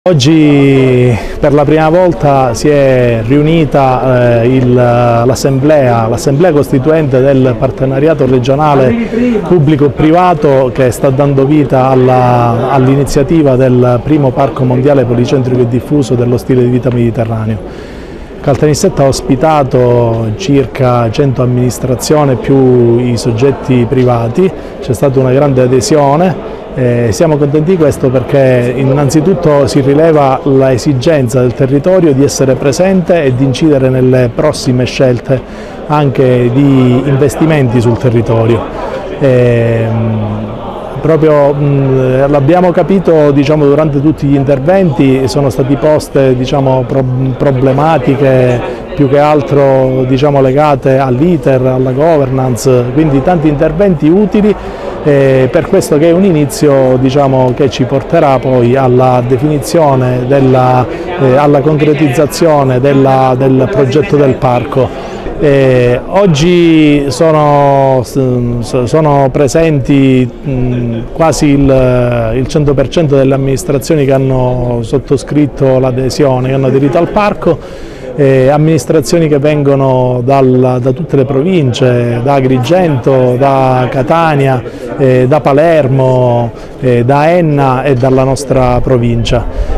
Oggi per la prima volta si è riunita l'assemblea costituente del partenariato regionale pubblico-privato che sta dando vita all'iniziativa del primo parco mondiale policentrico e diffuso dello stile di vita mediterraneo. Caltanissetta ha ospitato circa 100 amministrazioni più i soggetti privati, c'è stata una grande adesione. Siamo contenti di questo perché innanzitutto si rileva l'esigenza del territorio di essere presente e di incidere nelle prossime scelte anche di investimenti sul territorio. Proprio l'abbiamo capito durante tutti gli interventi, sono state poste problematiche più che altro legate all'iter, alla governance, quindi tanti interventi utili. Per questo che è un inizio che ci porterà poi alla definizione, alla concretizzazione del progetto del parco. Oggi sono presenti quasi il 100% delle amministrazioni che hanno sottoscritto l'adesione, che hanno aderito al parco. Amministrazioni che vengono da tutte le province, da Agrigento, da Catania, da Palermo, da Enna e dalla nostra provincia.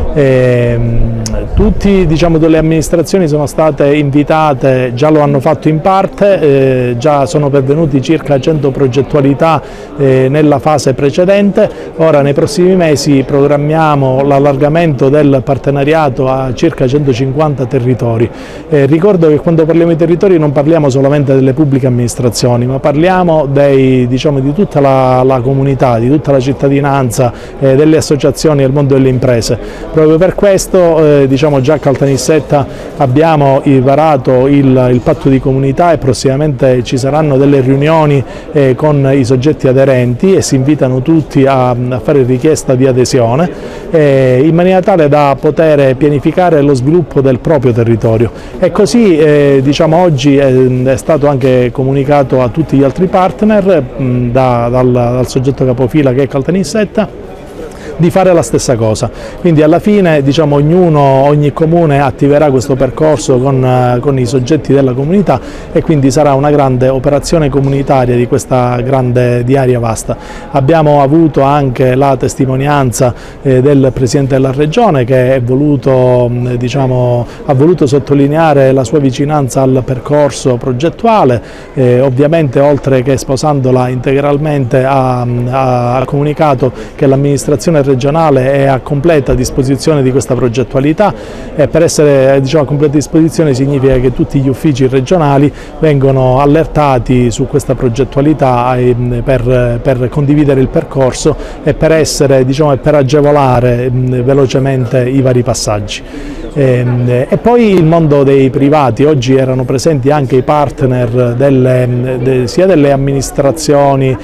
Tutte le amministrazioni sono state invitate, già lo hanno fatto in parte, già sono pervenuti circa 100 progettualità nella fase precedente. Ora nei prossimi mesi programmiamo l'allargamento del partenariato a circa 150 territori. Ricordo che quando parliamo di territori non parliamo solamente delle pubbliche amministrazioni, ma parliamo di tutta la comunità, di tutta la cittadinanza, delle associazioni e del mondo delle imprese. Proprio per questo già a Caltanissetta abbiamo varato il patto di comunità e prossimamente ci saranno delle riunioni con i soggetti aderenti e si invitano tutti a fare richiesta di adesione in maniera tale da poter pianificare lo sviluppo del proprio territorio. E così oggi è stato anche comunicato a tutti gli altri partner dal soggetto capofila che è Caltanissetta di fare la stessa cosa. Quindi alla fine ogni comune attiverà questo percorso con i soggetti della comunità e quindi sarà una grande operazione comunitaria di questa di area vasta. Abbiamo avuto anche la testimonianza del Presidente della Regione che ha voluto sottolineare la sua vicinanza al percorso progettuale, ovviamente oltre che sposandola integralmente ha comunicato che l'amministrazione regionale è a completa disposizione di questa progettualità e per essere a completa disposizione significa che tutti gli uffici regionali vengono allertati su questa progettualità per condividere il percorso e per agevolare velocemente i vari passaggi. E poi il mondo dei privati, oggi erano presenti anche i partner sia delle amministrazioni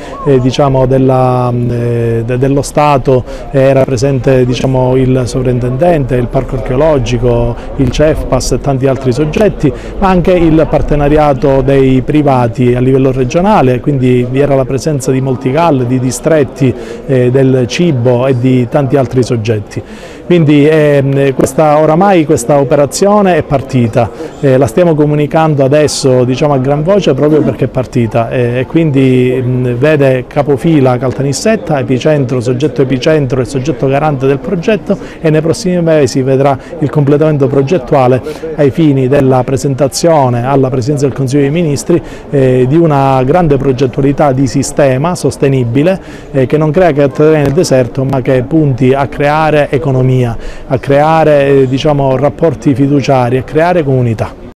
dello Stato, era presente il sovrintendente, il parco archeologico, il CEFPAS e tanti altri soggetti, ma anche il partenariato dei privati a livello regionale, quindi vi era la presenza di Moltigal, di distretti del cibo e di tanti altri soggetti. Quindi oramai questa operazione è partita, la stiamo comunicando adesso a gran voce proprio perché è partita e quindi vede capofila Caltanissetta, soggetto epicentro e soggetto garante del progetto e nei prossimi mesi vedrà il completamento progettuale ai fini della presentazione alla Presidenza del Consiglio dei Ministri di una grande progettualità di sistema sostenibile che non crea cattedrali nel deserto ma che punti a creare economia, a creare rapporti fiduciari, a creare comunità.